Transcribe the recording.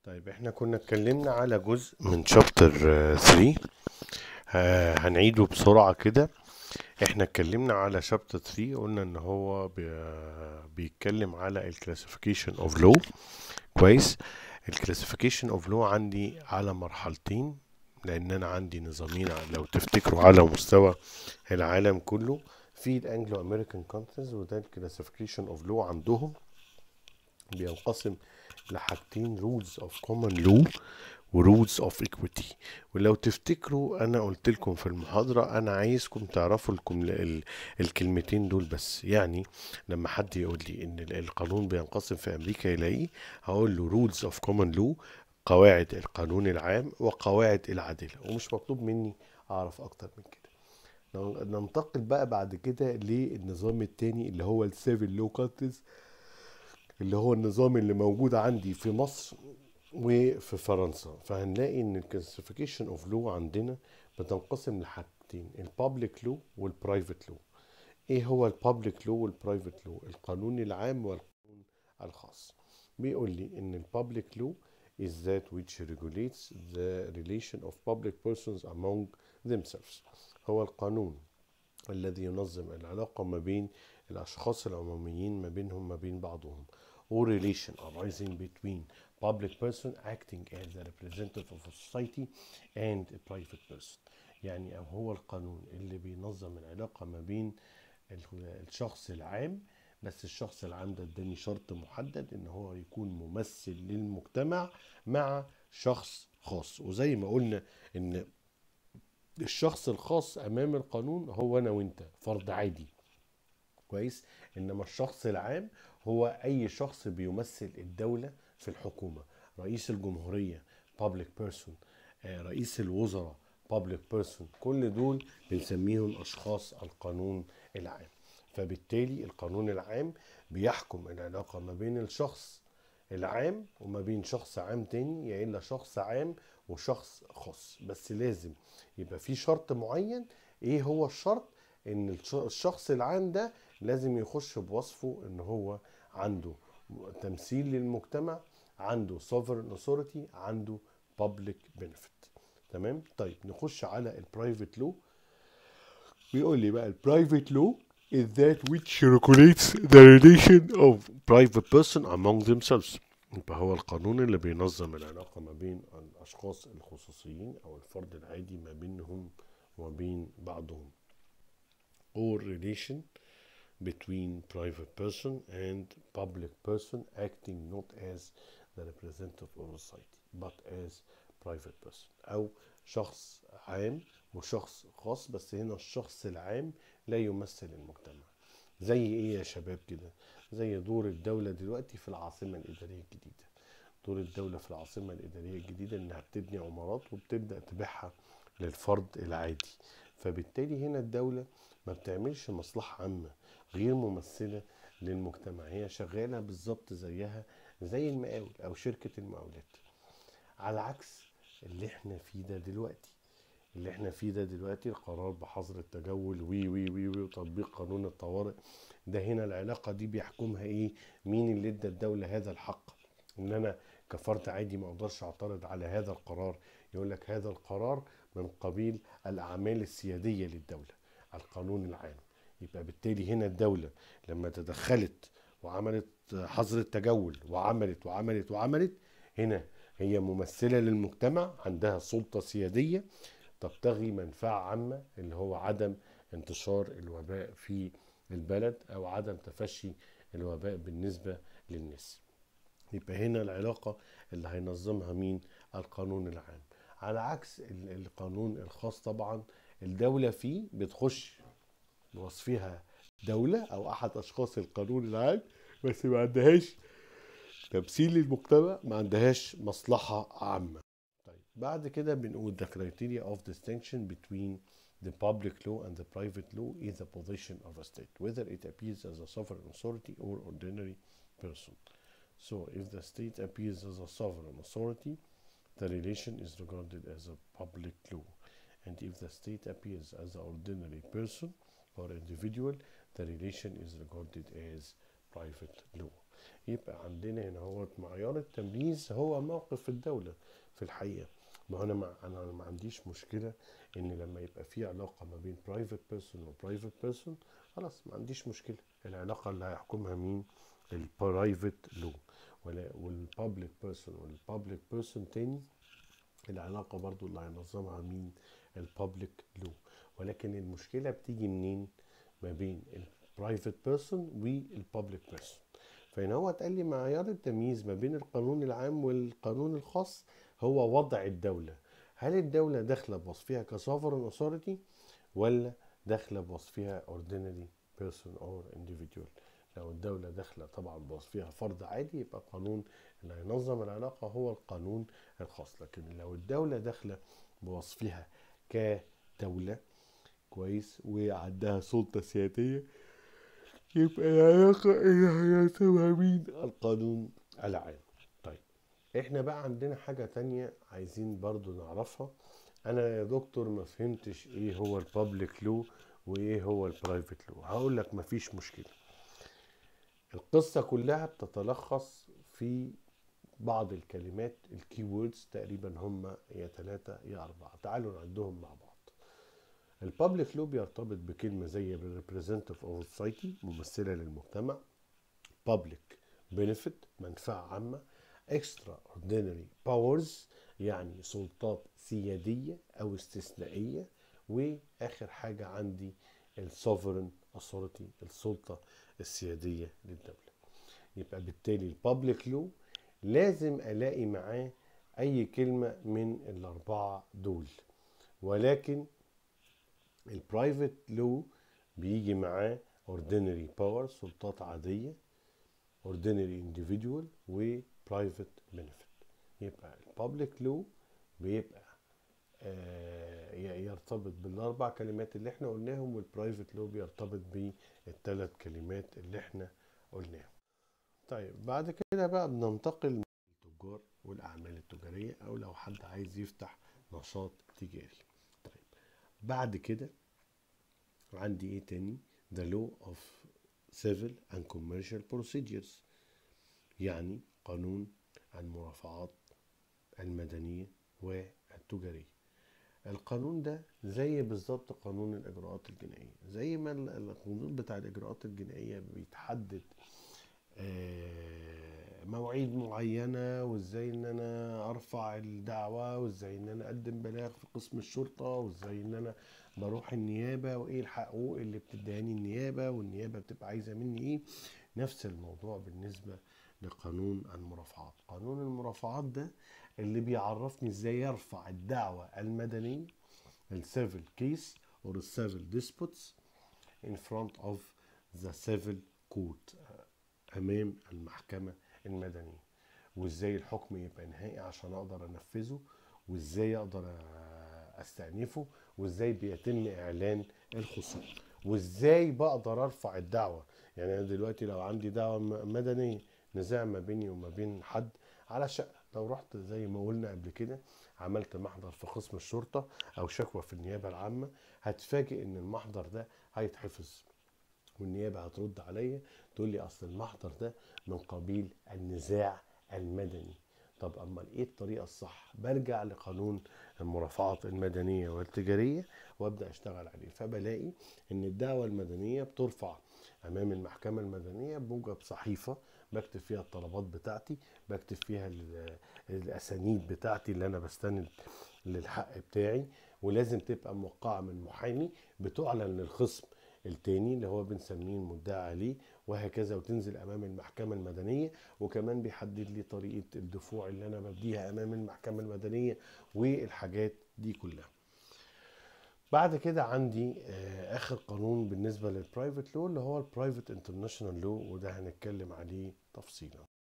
طيب احنا كنا اتكلمنا على جزء من شابتر 3. هنعيده بسرعة كده. احنا اتكلمنا على شابتر 3، قلنا ان هو بيتكلم على الكلاسيفيكيشن اوف لو. كويس. الكلاسيفيكيشن اوف لو عندي على مرحلتين، لان انا عندي نظامين لو تفتكروا على مستوى العالم كله. في الانجلو امريكان كونتريز، وده الكلاسيفيكيشن اوف لو عندهم بينقسم لحاجتين: رولز اوف كومن لو ورولز اوف ايكويتي. ولو تفتكروا انا قلت لكم في المحاضره انا عايزكم تعرفوا الكلمتين دول بس. يعني لما حد يقول لي ان القانون بينقسم في امريكا الى ايه، هقول له رولز اوف كومن لو، قواعد القانون العام، وقواعد العداله، ومش مطلوب مني اعرف اكتر من كده. ننتقل بقى بعد كده للنظام التاني اللي هو السيفل لو كونتريز، اللي هو النظام اللي موجود عندي في مصر وفي فرنسا. فهنلاقي ان الكلاسيفيكيشن اوف لو عندنا بتنقسم لحاجتين: البابليك لو والبرايفت لو. ايه هو البابليك لو والبرايفت لو؟ القانون العام والقانون الخاص. بيقول لي ان البابليك لو is that which regulates the relation of public persons among themselves. هو القانون الذي ينظم العلاقة ما بين الأشخاص العموميين، ما بينهم ما بين بعضهم. or relation arising between public person acting as a representative of a society and a private person. يعني أو هو القانون اللي بينظم العلاقة ما بين الشخص العام، بس الشخص العام ده اداني شرط محدد ان هو يكون ممثل للمجتمع مع شخص خاص. وزي ما قلنا ان الشخص الخاص امام القانون هو انا وانت، فرد عادي. كويس. انما الشخص العام هو اي شخص بيمثل الدولة في الحكومة: رئيس الجمهورية public person، رئيس الوزراء public person. كل دول بنسميهم اشخاص القانون العام. فبالتالي القانون العام بيحكم العلاقة ما بين الشخص العام وما بين شخص عام تاني، يا الا شخص عام وشخص خاص. بس لازم يبقى في شرط معين. ايه هو الشرط؟ ان الشخص العام ده لازم يخش بوصفه ان هو عنده تمثيل للمجتمع، عنده sovereign authority، عنده public benefit. تمام. طيب نخش على البرايفت لو. بيقول لي بقى البرايفت لو is that which regulates the relation of private person among themselves. يبقى هو القانون اللي بينظم العلاقة ما بين الأشخاص الخصوصيين أو الفرد العادي ما بينهم وما بين بعضهم. or relation between private person and public person acting not as the representative of society but as private person. أو شخص عام وشخص خاص، بس هنا الشخص العام لا يمثل المجتمع. زي ايه يا شباب كده؟ زي دور الدولة دلوقتي في العاصمة الإدارية الجديدة. دور الدولة في العاصمة الإدارية الجديدة إنها بتبني عمارات وبتبدأ تبيعها للفرد العادي. فبالتالي هنا الدولة ما بتعملش مصلحة عامة غير ممثلة للمجتمع، هي شغالة بالظبط زيها زي المقاول أو شركة المقاولات. على عكس اللي احنا فيه ده دلوقتي. القرار بحظر التجول وي وي وي وي وتطبيق قانون الطوارئ ده، هنا العلاقة دي بيحكمها ايه؟ مين اللي ادى الدولة هذا الحق ان انا كفرد عادي ما اقدرش اعترض على هذا القرار؟ يقول لك هذا القرار من قبيل الاعمال السيادية للدولة، القانون العام. يبقى بالتالي هنا الدولة لما تدخلت وعملت حظر التجول وعملت وعملت وعملت، هنا هي ممثلة للمجتمع، عندها سلطة سيادية تبتغي منفعة عامة، اللي هو عدم انتشار الوباء في البلد أو عدم تفشي الوباء بالنسبة للناس. يبقى هنا العلاقة اللي هينظمها مين؟ القانون العام. على عكس القانون الخاص طبعا، الدولة فيه بتخش بوصفها دولة أو أحد أشخاص القانون العام، بس ما عندهاش تمثيل للمجتمع، ما عندهاش مصلحة عامة. طيب بعد كده بنقول the criteria of distinction between the public law and the private law is the position of a state, whether it appears as a sovereign authority or ordinary person. So if the state appears as a sovereign authority, the relation is regarded as a public law. And if the state appears as an ordinary person or individual, the relation is regarded as private law. يبقى عندنا هنا هو معيار التمييز هو موقف الدولة في الحقيقة. ما هو أنا ما عنديش مشكلة إن لما يبقى في علاقة ما بين private person و private person، خلاص ما عنديش مشكلة. العلاقة اللي هيحكمها مين؟ البرايفت لو. والبابليك بيرسون والبابليك بيرسون تاني العلاقة برضو اللي هينظمها مين؟ البابليك لو. ولكن المشكلة بتيجي منين؟ ما بين البرايفت بيرسون والبابليك بيرسون. فإن هو اتقال لي معيار التمييز ما بين القانون العام والقانون الخاص هو وضع الدولة. هل الدولة داخلة بوصفها كسوفرن اوثوريتي ولا داخلة بوصفها ordinary person or individual؟ لو الدولة داخلة طبعا بوصفها فرد عادي يبقى القانون اللي هينظم العلاقة هو القانون الخاص. لكن لو الدولة داخلة بوصفها كدولة كويس وعندها سلطة سيادية يبقى العلاقة اللي هينظمها مين؟ القانون العام. طيب احنا بقى عندنا حاجة تانية عايزين برضو نعرفها. انا يا دكتور ما فهمتش ايه هو البابليك لو وايه هو البرايفت لو. هقول لك مفيش مشكلة. القصة كلها بتتلخص في بعض الكلمات الكي ووردز، تقريبا هم يا 3 يا 4. تعالوا نعدهم مع بعض. البابليك لو بيرتبط بكلمة زي representative of society، ممثلة للمجتمع. public benefit، منفعة عامة. extraordinary powers، يعني سلطات سيادية أو استثنائية. وآخر حاجة عندي السوفرن authority، السلطة السيادية للدولة. يبقى بالتالي البابليك لو لازم ألاقي معاه أي كلمة من الأربعة دول. ولكن البرايفت لو بيجي معاه ordinary power، سلطات عادية، ordinary individual، و private benefit. يبقى البابليك لو بيبقى يرتبط بالاربع كلمات اللي احنا قلناهم، والبرايفت لو بيرتبط بالثلاث كلمات اللي احنا قلناهم. طيب بعد كده بقى بننتقل للتجار والاعمال التجارية، او لو حد عايز يفتح نشاط تجاري. طيب بعد كده عندي ايه تاني؟ the law of civil and commercial procedures، يعني قانون المرافعات المدنية والتجارية. القانون ده زي بالظبط قانون الإجراءات الجنائية. زي ما القانون بتاع الإجراءات الجنائية بيتحدد مواعيد معينة، وازاي ان انا ارفع الدعوة، وازاي ان انا اقدم بلاغ في قسم الشرطة، وازاي ان انا بروح النيابة، وايه الحقوق اللي بتدهاني النيابة، والنيابة بتبقى عايزة مني ايه. نفس الموضوع بالنسبة لقانون المرافعات. قانون المرافعات ده اللي بيعرفني ازاي ارفع الدعوة المدنية، السيفل كيس or civil disputes in front of the civil court، امام المحكمة المدنية. وازاي الحكم يبقى نهائي عشان اقدر انفذه، وازاي اقدر استأنفه، وازاي بيتم اعلان الخصوم، وازاي بقدر ارفع الدعوة. يعني انا دلوقتي لو عندي دعوة مدنية، نزاع ما بيني وما بين حد على شقة، لو رحت زي ما قلنا قبل كده عملت محضر في قسم الشرطة او شكوى في النيابة العامة، هتفاجئ ان المحضر ده هيتحفظ، والنيابة هترد عليا تقول لي اصل المحضر ده من قبيل النزاع المدني. طب امال ايه الطريقة الصح؟ برجع لقانون المرافعات المدنية والتجارية وابدأ اشتغل عليه. فبلاقي ان الدعوة المدنية بترفع امام المحكمة المدنية بموجب صحيفة بكتب فيها الطلبات بتاعتي، بكتب فيها الاسانيد بتاعتي اللي انا بستند للحق بتاعي، ولازم تبقى موقعة من محامي، بتعلن للخصم التاني اللي هو بنسميه المدعي عليه، وهكذا، وتنزل امام المحكمة المدنية. وكمان بيحدد لي طريقة الدفوع اللي انا بديها امام المحكمة المدنية والحاجات دي كلها. بعد كده عندي اخر قانون بالنسبة للبرايفت لو اللي هو البرايفت انترناشونال لو، وده هنتكلم عليه تفصيلا.